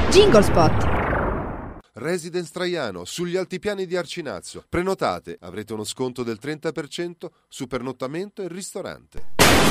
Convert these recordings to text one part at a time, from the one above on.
Jingle Spot. Residence Traiano, sugli altipiani di Arcinazzo. Prenotate, avrete uno sconto del 30% su pernottamento e ristorante.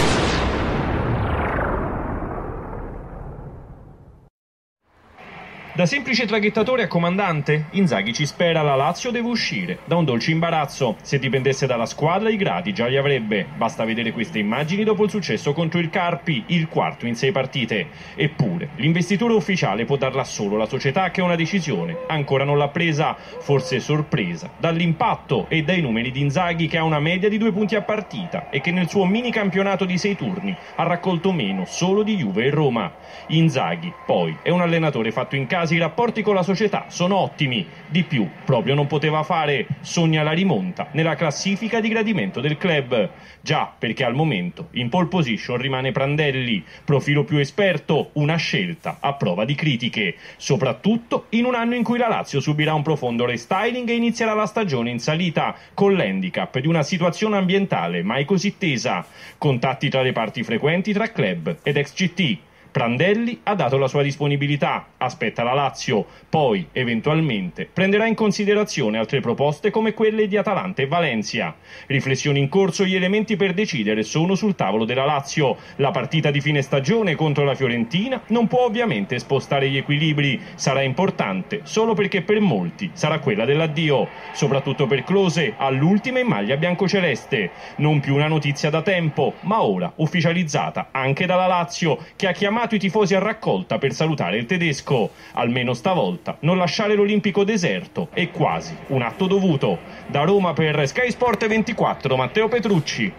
Da semplice traghettatore a comandante, Inzaghi ci spera, la Lazio deve uscire da un dolce imbarazzo. Se dipendesse dalla squadra i gradi già li avrebbe. Basta vedere queste immagini dopo il successo contro il Carpi, il quarto in 6 partite. Eppure, l'investitore ufficiale può darla solo la società, che è una decisione ancora non l'ha presa, forse sorpresa dall'impatto e dai numeri di Inzaghi, che ha una media di 2 punti a partita e che nel suo mini campionato di 6 turni ha raccolto meno solo di Juve e Roma. Inzaghi, poi, è un allenatore fatto in casa, i rapporti con la società sono ottimi, di più proprio non poteva fare, sogna la rimonta nella classifica di gradimento del club. Già, perché al momento in pole position rimane Prandelli, profilo più esperto, una scelta a prova di critiche, soprattutto in un anno in cui la Lazio subirà un profondo restyling e inizierà la stagione in salita, con l'handicap di una situazione ambientale mai così tesa, contatti tra le parti frequenti tra club ed ex CT. Prandelli ha dato la sua disponibilità, aspetta la Lazio, poi, eventualmente, prenderà in considerazione altre proposte come quelle di Atalanta e Valencia. Riflessioni in corso, gli elementi per decidere sono sul tavolo della Lazio. La partita di fine stagione contro la Fiorentina non può ovviamente spostare gli equilibri, sarà importante solo perché per molti sarà quella dell'addio, soprattutto per Klose, all'ultima in maglia biancoceleste. Non più una notizia da tempo, ma ora ufficializzata anche dalla Lazio, che ha chiamato i tifosi a raccolta per salutare il tedesco. Almeno stavolta non lasciare l'Olimpico deserto è quasi un atto dovuto. Da Roma per Sky Sport 24, Matteo Petrucci.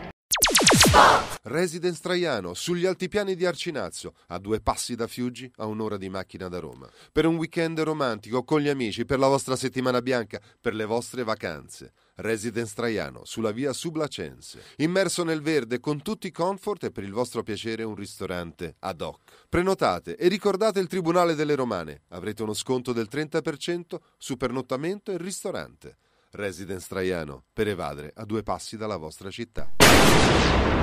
Residence Traiano, sugli altipiani di Arcinazzo, a 2 passi da Fiuggi, a 1 ora di macchina da Roma. Per un weekend romantico con gli amici, per la vostra settimana bianca, per le vostre vacanze. Residence Traiano, sulla via Sublacense. Immerso nel verde, con tutti i comfort e per il vostro piacere un ristorante ad hoc. Prenotate e ricordate il Tribunale delle Romane. Avrete uno sconto del 30% su pernottamento e ristorante. Residence Traiano, per evadere a 2 passi dalla vostra città.